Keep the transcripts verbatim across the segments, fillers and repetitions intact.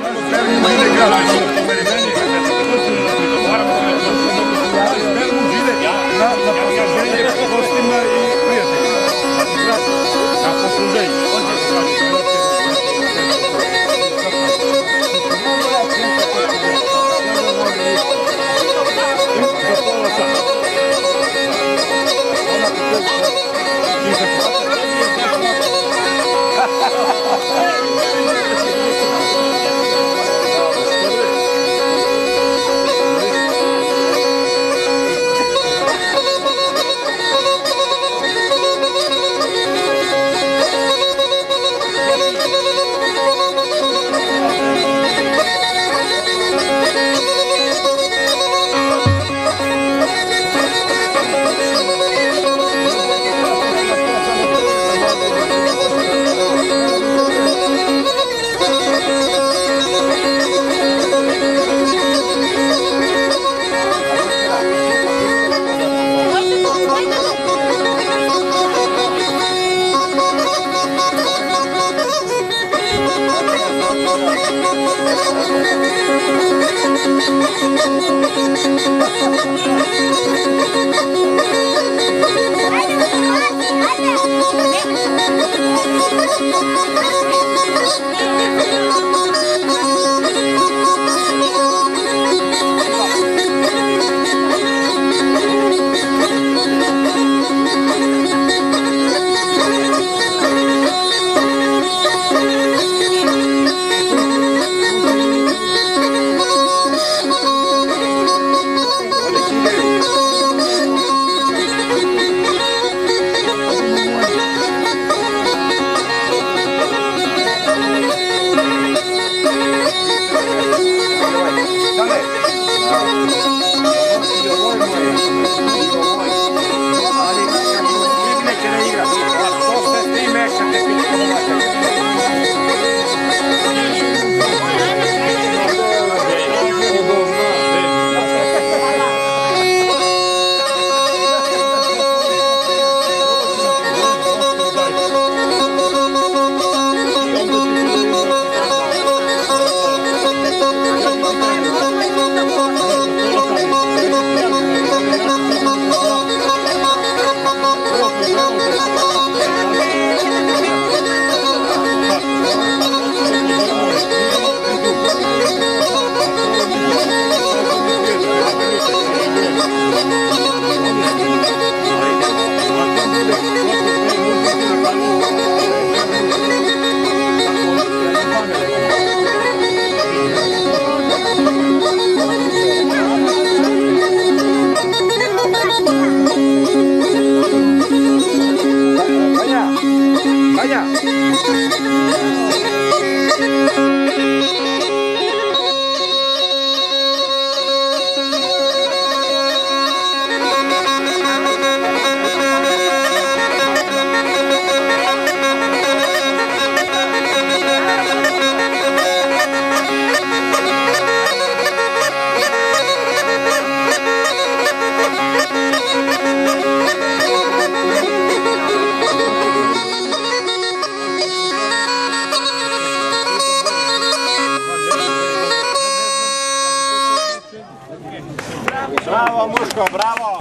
Bravo, muško, bravo!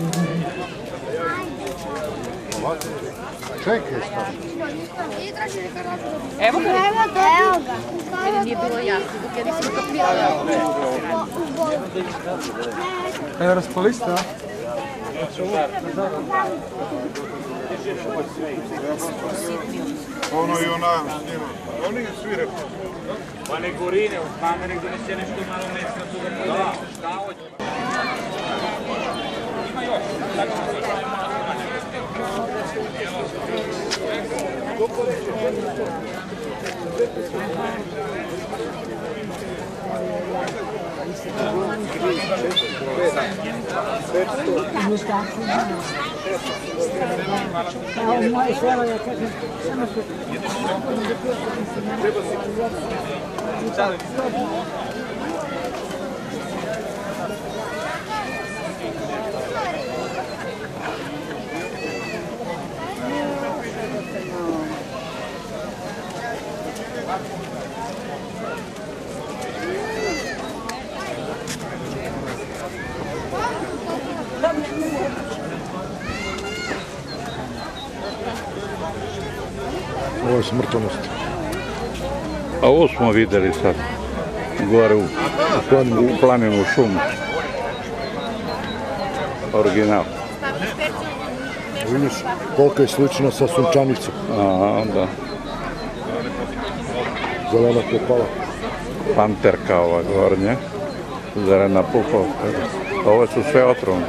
Čekaj, Evo ga, evo ga. Jer nije bilo jasno, dok ja nisam kapirala. Evo raspolista, a? Ono i ona snima. Oni svi repu. Pa ne gorine, od kamere gdje ne se nešto malo mesta tu da bude šta hoće. Ima još, tako se Evo moje selo, ja kažem, samo što... Ovo je smrtonost. A ovo smo videli sad, gore u, u planinu, u šumu. Original. Vidiš koliko je slično sa sunčanicom. Aha, da. Zelena popala. Panterka ova gornja. Zelena pupovka. Ovo su sve otrovne.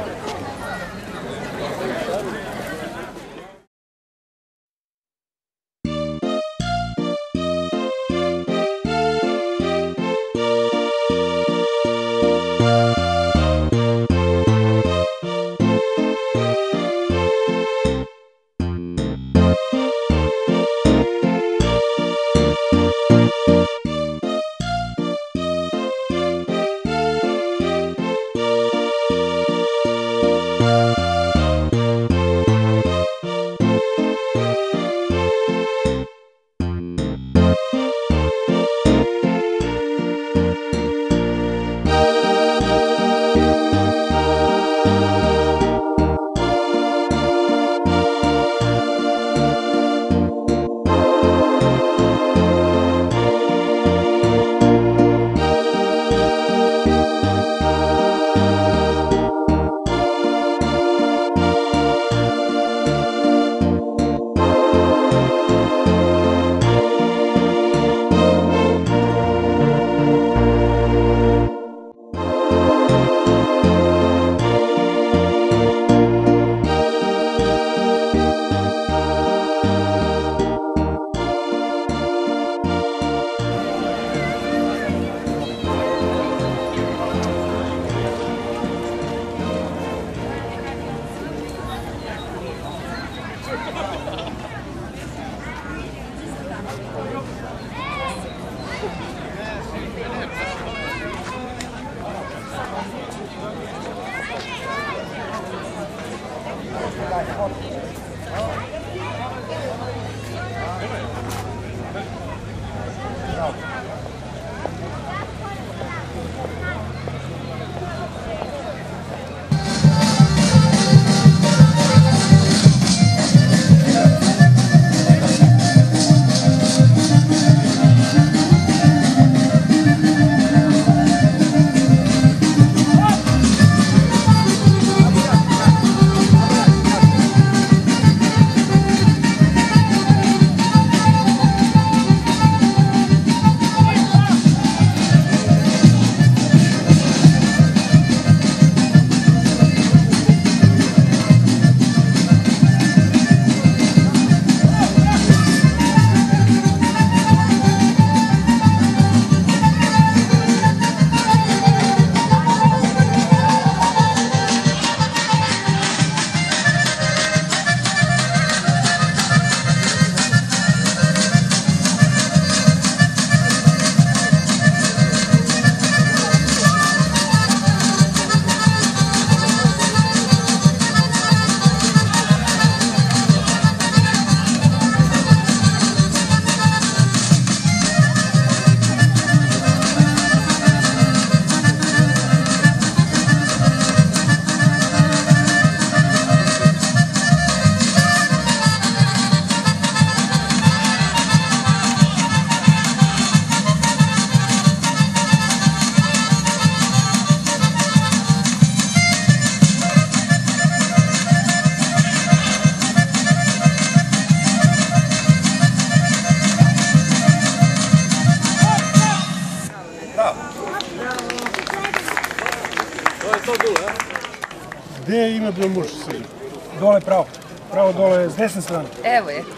Gdje je ime Blmuš sedi? Dole pravo. Pravo dole s desne strane. Evo je.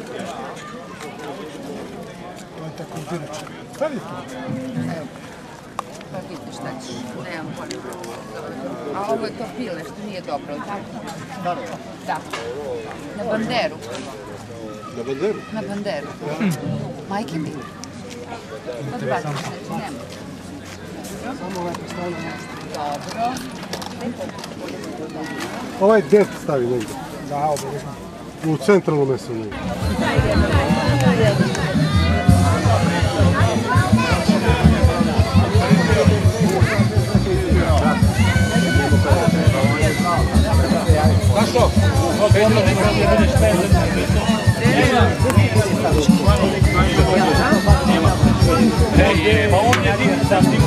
Ovo je tako birač. Stavi to. Evo. Pa vidiš šta ćeš. Nemam pojma. A ovo je to pile što nije dobro, tako? Da. Na banderu. Na banderu? Na banderu. Majke mi. Odbaciš, znači nema. Samo ovaj postavljamo. Dobro. Ovaj dep stavi negdje. Da, obavezno. U centralno mesto negdje. Zašto? je, ma on je jedini sam